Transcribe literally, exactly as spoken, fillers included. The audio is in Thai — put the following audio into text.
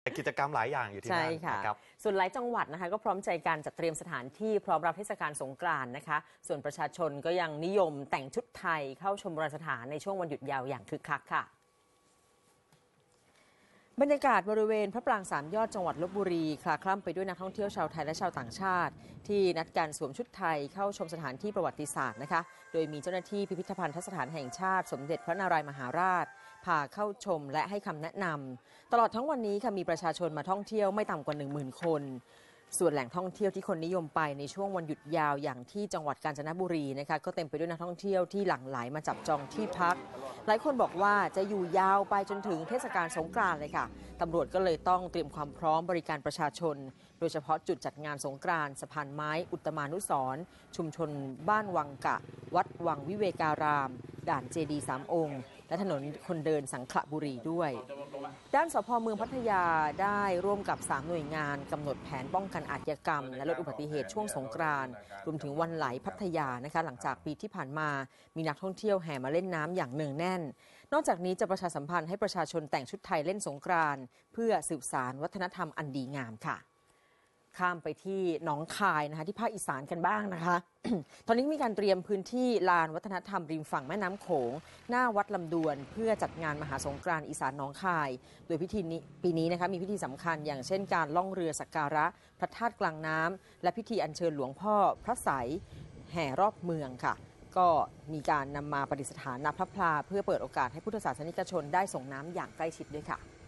กิจกรรมหลายอย่างอยู่ที่นั่นนะครับส่วนหลายจังหวัดนะคะก็พร้อมใจกันจัดเตรียมสถานที่พร้อมรับเทศกาลสงกรานต์นะคะส่วนประชาชนก็ยังนิยมแต่งชุดไทยเข้าชมโบราณสถานในช่วงวันหยุดยาวอย่างคึกคักค่ะบรรยากาศบริเวณพระปรางสามยอดจังหวัดลพบุรีคลาคล่ำไปด้วยนักท่องเที่ยวชาวไทยและชาวต่างชาติที่นัดการสวมชุดไทยเข้าชมสถานที่ประวัติศาสตร์นะคะโดยมีเจ้าหน้าที่พิพิธภัณฑสถานแห่งชาติสมเด็จพระนารายมหาราชพาเข้าชมและให้คำแนะนำตลอดทั้งวันนี้ค่ะมีประชาชนมาท่องเที่ยวไม่ต่ำกว่า หนึ่งหมื่น คนส่วนแหล่งท่องเที่ยวที่คนนิยมไปในช่วงวันหยุดยาวอย่างที่จังหวัดกาญจนบุรีนะคะก็เต็มไปด้วยนักท่องเที่ยวที่หลั่งไหลมาจับจองที่พักหลายคนบอกว่าจะอยู่ยาวไปจนถึงเทศกาลสงกรานต์เลยค่ะตำรวจก็เลยต้องเตรียมความพร้อมบริการประชาชนโดยเฉพาะจุดจัดงานสงกรานต์สะพานไม้อุตมานุสรณ์ชุมชนบ้านวังกะวัดวังวิเวการามด่านเจดีย์สามองค์และถนนคนเดินสังขละบุรีด้วยด้านสภ.เมืองพัทยาได้ร่วมกับสามหน่วยงานกำหนดแผนป้องกันอาชญากรรมและลดอุบัติเหตุช่วงสงกรานต์รวมถึงวันไหลพัทยานะคะหลังจากปีที่ผ่านมามีนักท่องเที่ยวแห่มาเล่นน้ำอย่างเนืองแน่นนอกจากนี้จะประชาสัมพันธ์ให้ประชาชนแต่งชุดไทยเล่นสงกรานต์เพื่อสืบสานวัฒนธรรมอันดีงามค่ะข้ามไปที่หนองคายนะคะที่ภาคอีสานกันบ้างนะคะ ตอนนี้มีการเตรียมพื้นที่ลานวัฒนธรรมริมฝั่งแม่น้ำโขงหน้าวัดลำดวนเพื่อจัดงานมหาสงกรานต์อีสานหนองคายโดยพิธีนี้ปีนี้นะคะมีพิธีสำคัญอย่างเช่นการล่องเรือสักการะพระธาตุกลางน้ำและพิธีอัญเชิญหลวงพ่อพระไสยแห่รอบเมืองค่ะก็มีการนำมาประดิษฐานณพระพลาเพื่อเปิดโอกาสให้พุทธศาสนิกชนได้ส่งน้ำอย่างใกล้ชิดด้วยค่ะ